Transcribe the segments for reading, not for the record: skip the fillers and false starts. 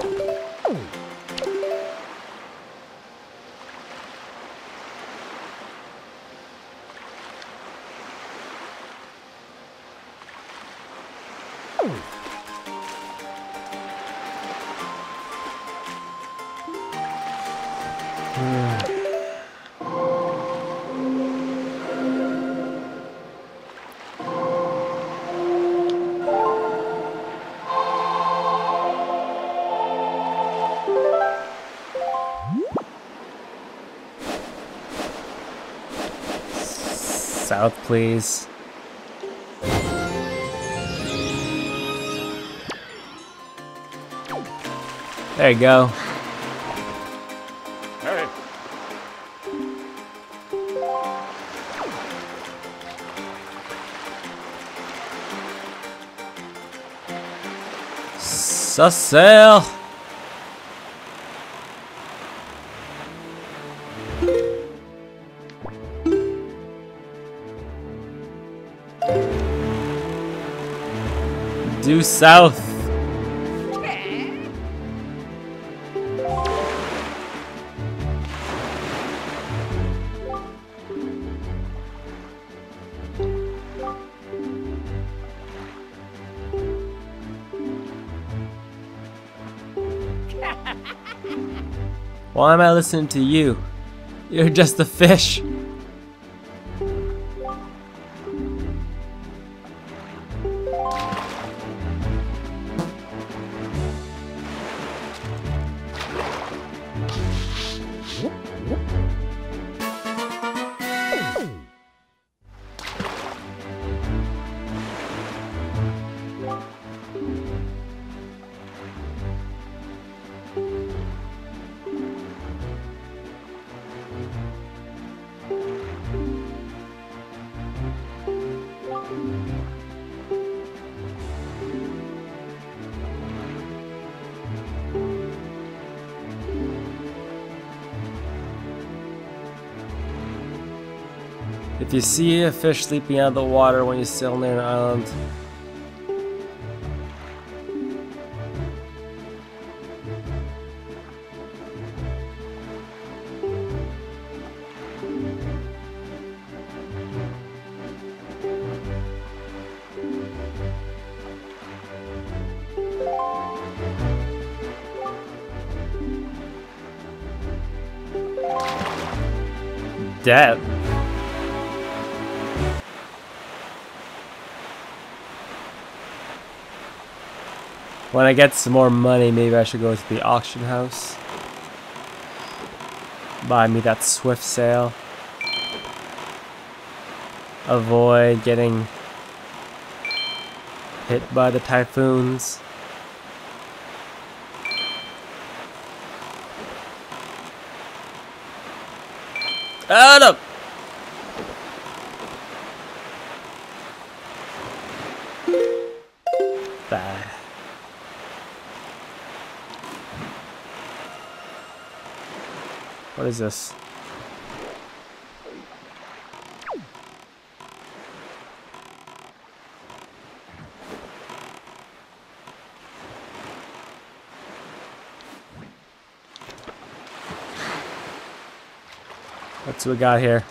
South, please. There you go. Hey. Sail. Due south. Why am I listening to you? You're just a fish. If you see a fish sleeping out of the water when you sail near an island, dead. When I get some more money, maybe I should go to the auction house. Buy me that swift sail. Avoid getting hit by the typhoons. Oh no! Bad. What is this? What's we got here?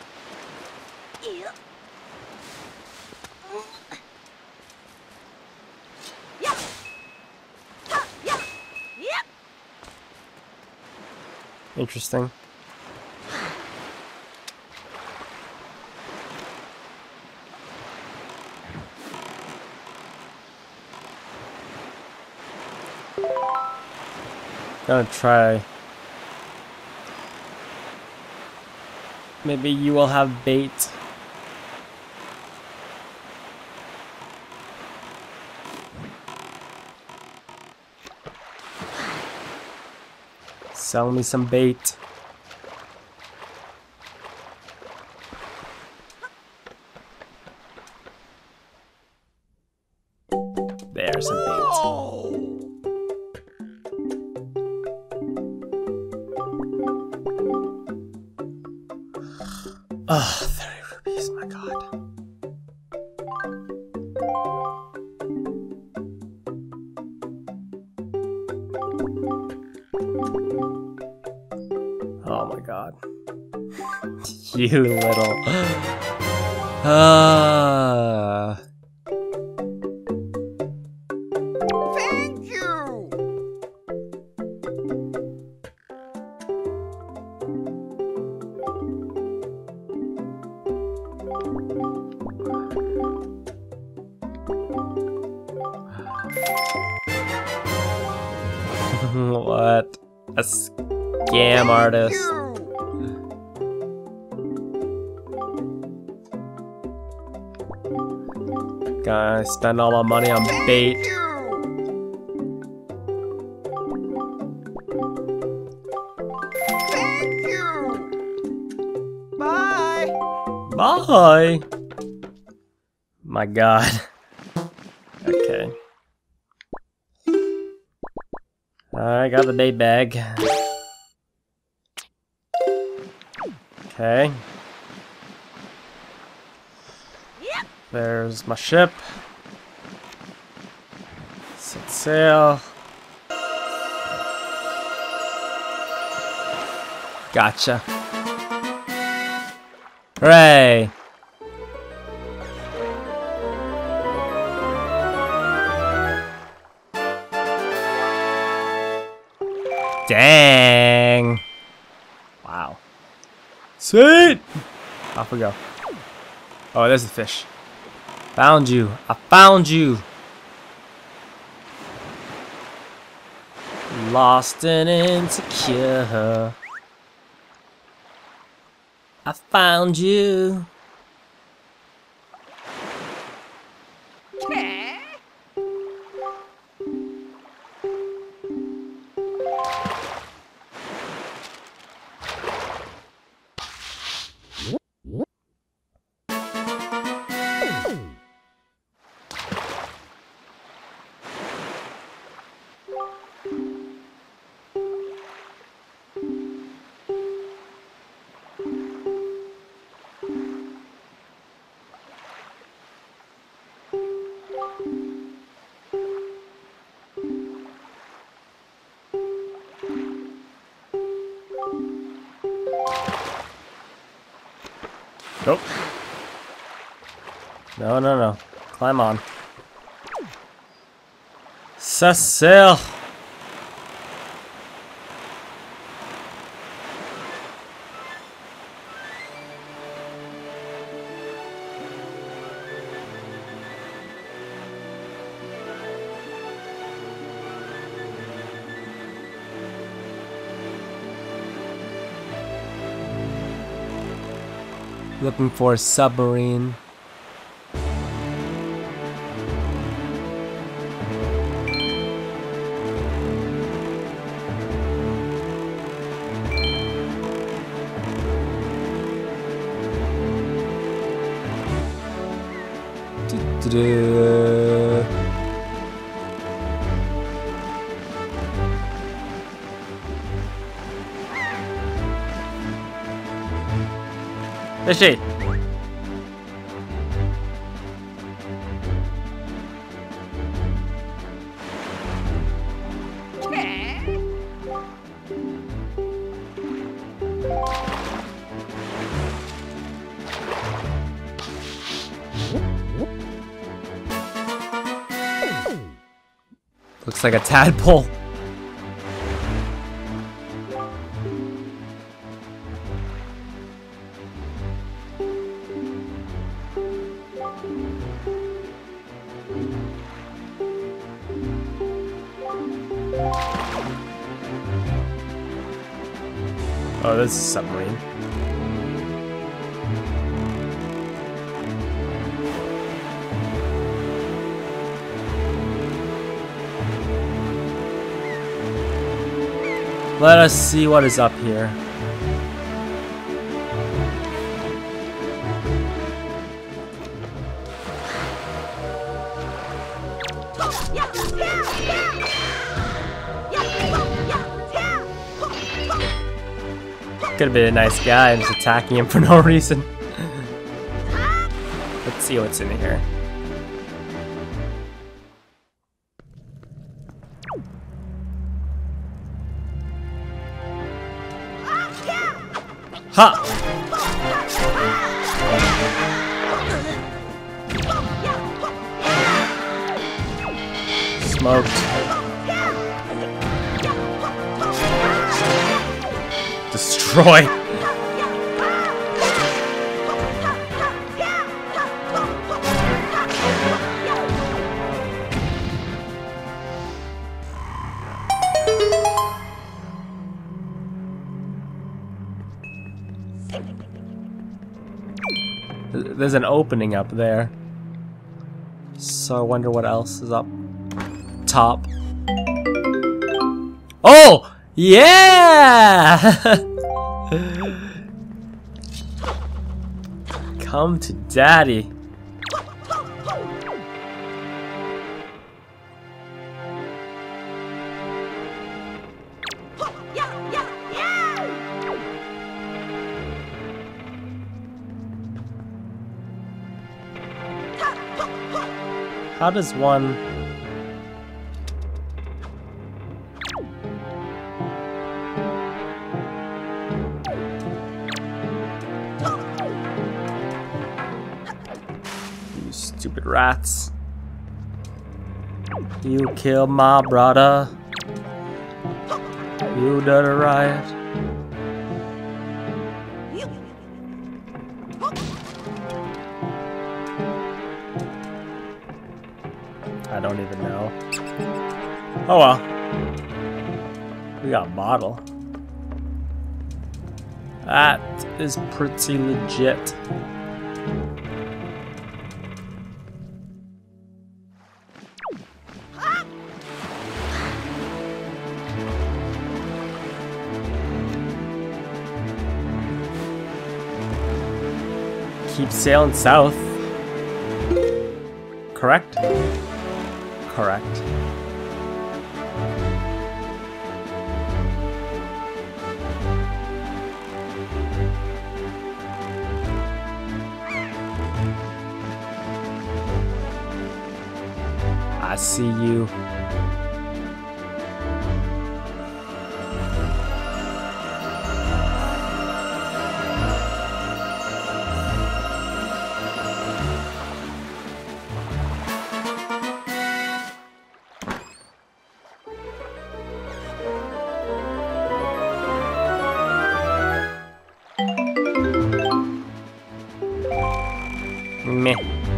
Interesting. Gonna try. Maybe you will have bait. Sell me some bait. There's some bait. Oh, 30 rupees, my god. Oh my god. You little... Thank you! What? A scam artist. Gonna spend all my money on bait. Thank you! Bye! Bye! My god. Okay. Alright, got the bait bag. Okay. There's my ship. Set sail. Gotcha. Hooray! Dang! Wow. Sweet! Off we go. Oh, there's the fish. Found you. I found you. Lost and insecure. I found you. Nope. No, no, no. Climb on. Cecil! Looking for a submarine. Fishy! Looks like a tadpole. Oh, this is a submarine. Let us see what is up here. Could have been a nice guy just attacking him for no reason. Let's see what's in here. Ha! Smoked. Destroy. There's an opening up there. So I wonder what else is up top. Oh! Yeah! Come to daddy. How does one... You stupid rats. You killed my brother. You done a riot. I don't even know. Oh well. We got a bottle. That is pretty legit. Keep sailing south. Correct? Correct. I see you. Meh.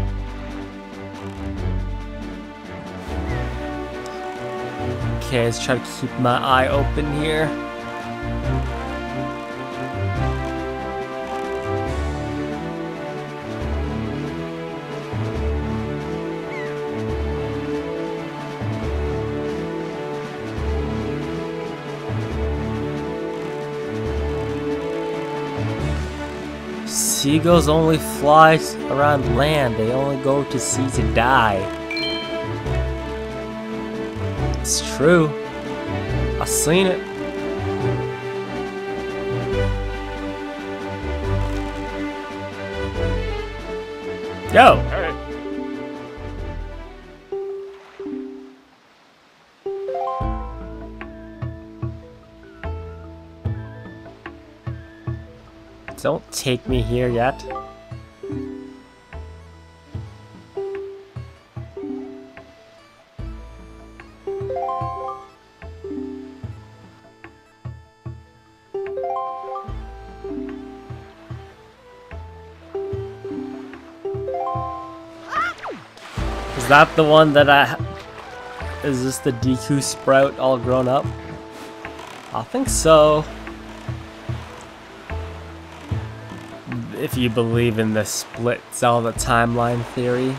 Okay, let's try to keep my eye open here. Seagulls only fly around land, they only go to sea to die. It's true. I've seen it. Yo! Hey. Don't take me here yet. Is that the one that is this the Deku Sprout all grown up? I think so. If you believe in the split Zelda timeline theory.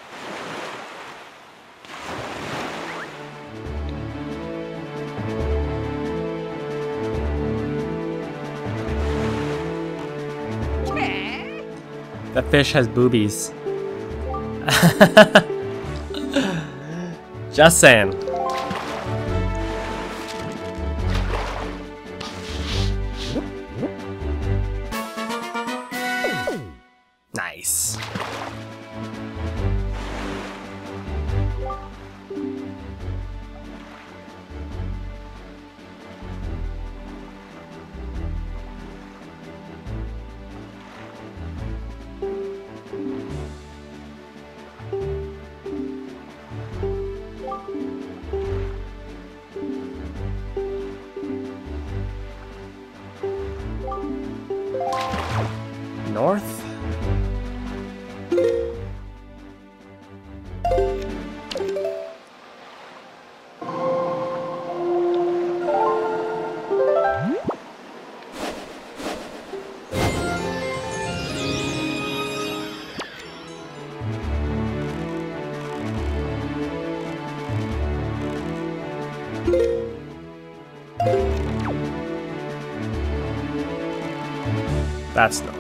The fish has boobies. Just saying. Nice. That's no.